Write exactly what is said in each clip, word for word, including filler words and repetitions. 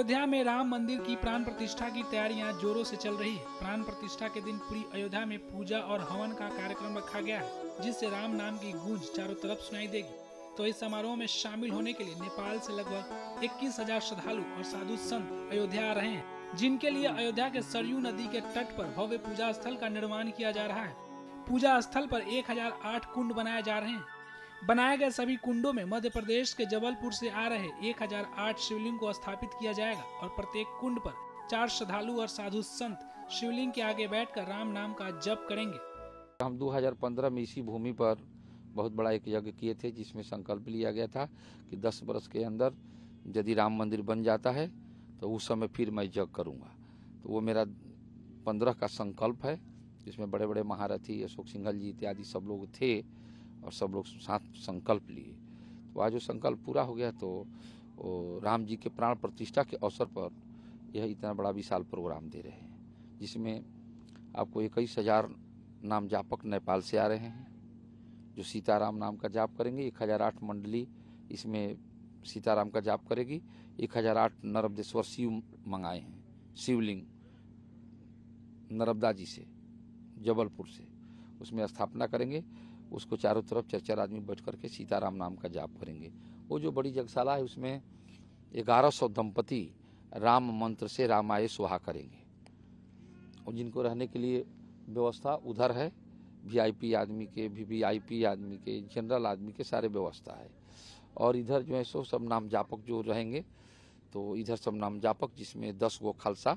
अयोध्या में राम मंदिर की प्राण प्रतिष्ठा की तैयारियां जोरों से चल रही है। प्राण प्रतिष्ठा के दिन पूरी अयोध्या में पूजा और हवन का कार्यक्रम रखा गया है, जिससे राम नाम की गूंज चारों तरफ सुनाई देगी। तो इस समारोह में शामिल होने के लिए नेपाल से लगभग इक्कीस हजार श्रद्धालु और साधु संत अयोध्या आ रहे हैं, जिनके लिए अयोध्या के सरयू नदी के तट पर भव्य पूजा स्थल का निर्माण किया जा रहा है। पूजा स्थल पर एक हजार आठ कुंड बनाए जा रहे हैं। बनाए गए सभी कुंडों में मध्य प्रदेश के जबलपुर से आ रहे एक हजार आठ शिवलिंग को स्थापित किया जाएगा और प्रत्येक कुंड पर चार श्रद्धालु और साधु संत शिवलिंग के आगे बैठकर राम नाम का जप करेंगे। हम दो हज़ार पंद्रह में इसी भूमि पर बहुत बड़ा एक यज्ञ किए थे, जिसमें संकल्प लिया गया था कि दस वर्ष के अंदर यदि राम मंदिर बन जाता है तो उस समय फिर मैं यज्ञ करूँगा। तो वो मेरा पंद्रह का संकल्प है, जिसमें बड़े बड़े महारथी अशोक सिंघल जी इत्यादि सब लोग थे और सब लोग साथ संकल्प लिए। तो आज जो संकल्प पूरा हो गया, तो राम जी के प्राण प्रतिष्ठा के अवसर पर यह इतना बड़ा विशाल प्रोग्राम दे रहे हैं, जिसमें आपको इक्कीस हजार नाम जापक नेपाल से आ रहे हैं जो सीताराम नाम का जाप करेंगे। एक हजार आठ मंडली इसमें सीताराम का जाप करेगी। एक हजार आठ नर्मदेश्वर शिव मंगाए हैं, शिवलिंग नर्मदा जी से जबलपुर से, उसमें स्थापना करेंगे। उसको चारों तरफ चार चार आदमी बैठ करके सीताराम नाम का जाप करेंगे। वो जो बड़ी यज्ञशाला है उसमें ग्यारह सौ दंपति राम मंत्र से रामाय सुहा करेंगे, और जिनको रहने के लिए व्यवस्था उधर है, वीआईपी आदमी के, वीवीआईपी आदमी के, जनरल आदमी के सारे व्यवस्था है। और इधर जो है सो सब नाम जापक जो रहेंगे, तो इधर सब नाम जापक, जिसमें दस गो खालसा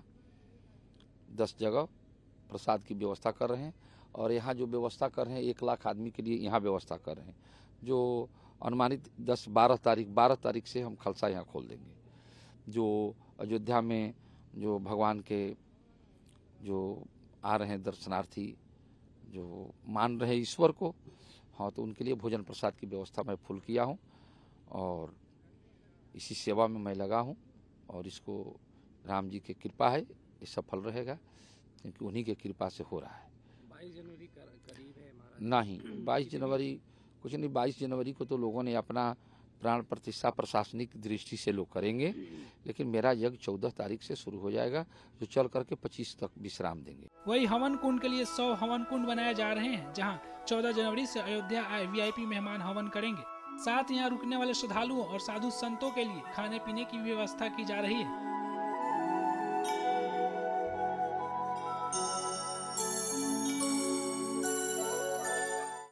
दस जगह प्रसाद की व्यवस्था कर रहे हैं। और यहाँ जो व्यवस्था कर रहे हैं एक लाख आदमी के लिए यहाँ व्यवस्था कर रहे हैं, जो अनुमानित दस बारह तारीख बारह तारीख से हम खालसा यहाँ खोल देंगे। जो अयोध्या में जो भगवान के जो आ रहे हैं दर्शनार्थी, जो मान रहे हैं ईश्वर को, हाँ, तो उनके लिए भोजन प्रसाद की व्यवस्था मैं फुल किया हूँ और इसी सेवा में मैं लगा हूँ। और इसको राम जी की कृपा है, ये सफल रहेगा, क्योंकि उन्हीं की कृपा से हो रहा है। बाईस जनवरी करीब है हमारा। नहीं, बाईस जनवरी कुछ नहीं। बाईस जनवरी को तो लोगों ने अपना प्राण प्रतिष्ठा प्रशासनिक दृष्टि से लोग करेंगे, लेकिन मेरा यज्ञ चौदह तारीख से शुरू हो जाएगा, जो चल करके पच्चीस तक विश्राम देंगे। वही हवन कुंड के लिए सौ हवन कुंड बनाए जा रहे हैं, जहां चौदह जनवरी से अयोध्या आए वीआईपी मेहमान हवन करेंगे। साथ यहाँ रुकने वाले श्रद्धालुओं और साधु संतों के लिए खाने पीने की व्यवस्था की जा रही है।